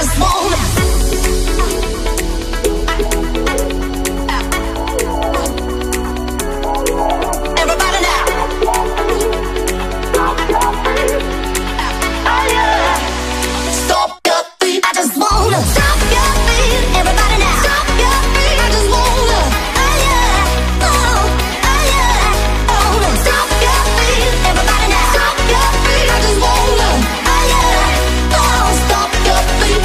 just wanna. Everybody now. Oh yeah. Stop your feet. I just wanna stop your feet. Everybody now. Stop your feet. I just wanna. Oh yeah. Oh yeah. Oh, stop your feet. Everybody now. Stop your feet. I just wanna. Oh yeah. Oh, stop your feet.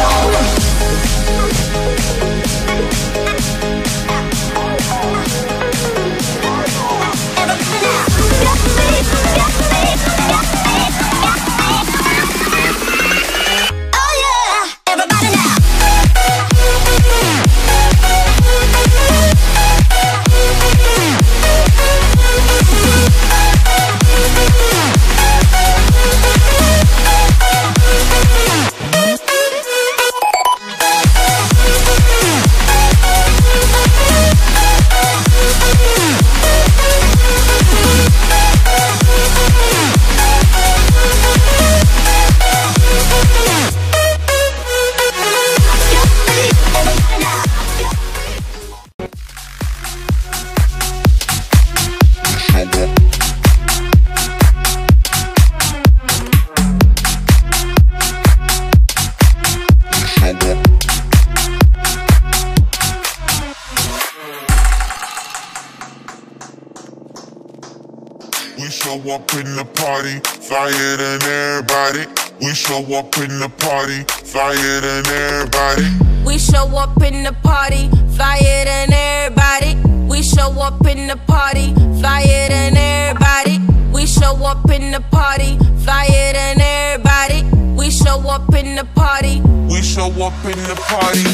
We show up in the party, flyer than everybody. We show up in the party, flyer than everybody. We show up in the party, flyer than everybody. We show up in the party, flyer than everybody. We show up in the party, flyer than everybody. We show up in the party. We show up in the party.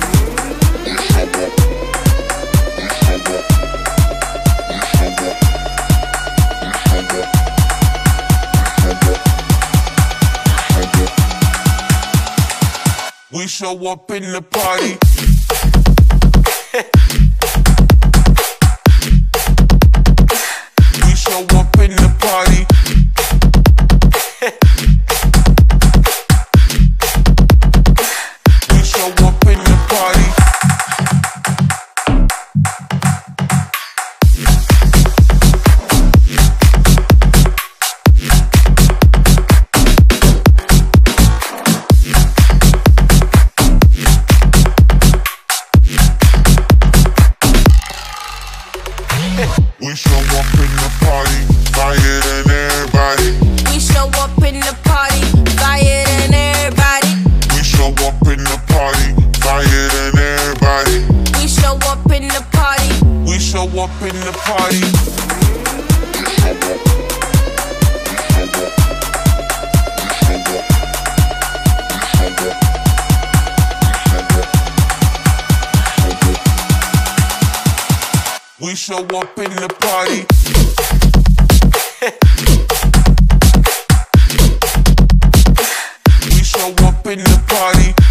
We show up in the party. We show up in the party. We show up in the party. We show up in the party, flyer than everybody. We show up in the party, flyer than everybody. We show up in the party, flyer than everybody. We show up in the party. We show up in the party. We show up in the party. We show up in the party.